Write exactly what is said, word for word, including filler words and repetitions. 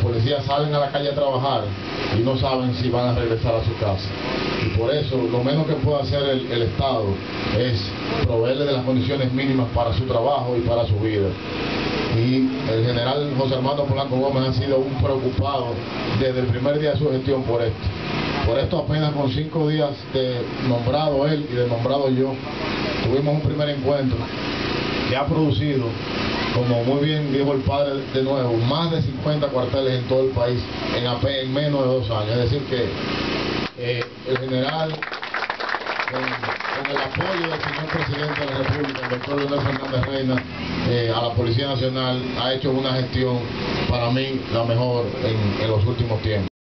policías salen a la calle a trabajar y no saben si van a regresar a su casa. Y por eso lo menos que puede hacer el, el Estado es proveerle de las condiciones mínimas para su trabajo y para su vida. Y el general José Armando Polanco Gómez ha sido un preocupado desde el primer día de su gestión por esto. Por esto apenas con cinco días de nombrado él y de nombrado yo, tuvimos un primer encuentro que ha producido, como muy bien dijo el padre de nuevo, más de cincuenta cuarteles en todo el país en, apenas, en menos de dos años. Es decir que eh, el general, con, con el apoyo del señor presidente de la República, el doctor Leonel Fernández Reina, eh, a la Policía Nacional, ha hecho una gestión para mí la mejor en, en los últimos tiempos.